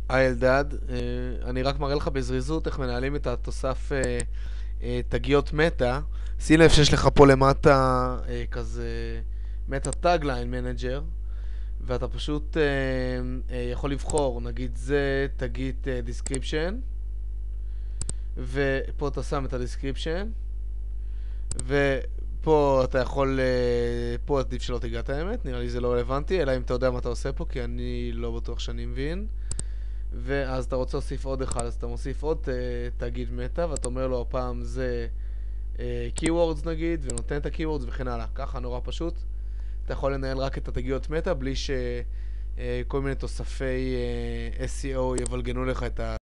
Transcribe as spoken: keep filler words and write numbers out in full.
היי אלדד, אה, אני רק מראה לך בזריזות איך מנהלים את התוסף אה, אה, תגיות מטא. שים לב שיש לך פה למטה אה, כזה מטא טאגליין מנג'ר, ואתה פשוט אה, אה, יכול לבחור, נגיד זה תגית דיסקריפשן, ופה אתה שם את הדיסקריפשן, ופה אתה יכול, אה, פה עדיף שלא תיגע את האמת, נראה לי זה לא רלוונטי, אלא אם אתה יודע מה אתה עושה פה, כי אני לא בטוח שאני מבין. ואז אתה רוצה להוסיף עוד אחד, אז אתה מוסיף עוד uh, תאגיד מטא, ואתה אומר לו הפעם זה uh, keywords נגיד, ונותן את ה-keywords וכן הלאה. ככה נורא פשוט. אתה יכול לנהל רק את התגיות מטא, בלי שכל uh, מיני תוספי uh, אס אי או יבלגנו לך את ה...